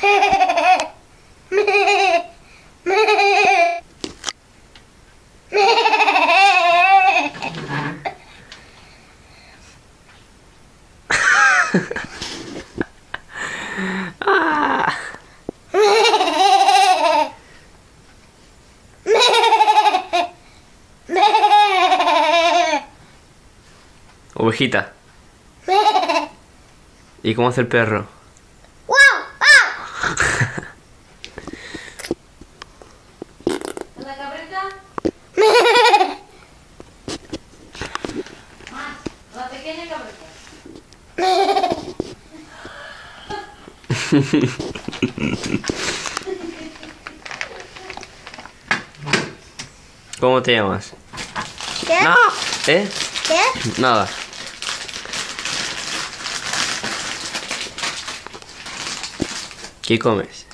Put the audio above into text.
Ah. Ovejita. ¿Y cómo hace el perro? ¿La cabrita? Más, la pequeña cabrita. ¿Cómo te llamas? ¿Qué? ¡No! ¿Eh? ¿Qué? Nada. ¿Qué comes?